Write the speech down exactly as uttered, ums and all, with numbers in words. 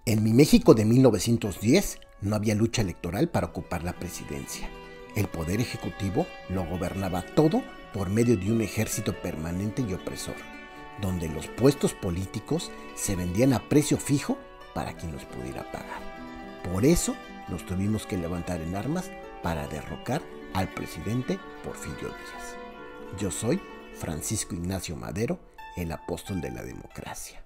En mi México de mil novecientos diez no había lucha electoral para ocupar la presidencia. El poder ejecutivo lo gobernaba todo por medio de un ejército permanente y opresor, donde los puestos políticos se vendían a precio fijo para quien los pudiera pagar. Por eso nos tuvimos que levantar en armas para derrocar al presidente Porfirio Díaz. Yo soy Francisco Ignacio Madero, el apóstol de la democracia.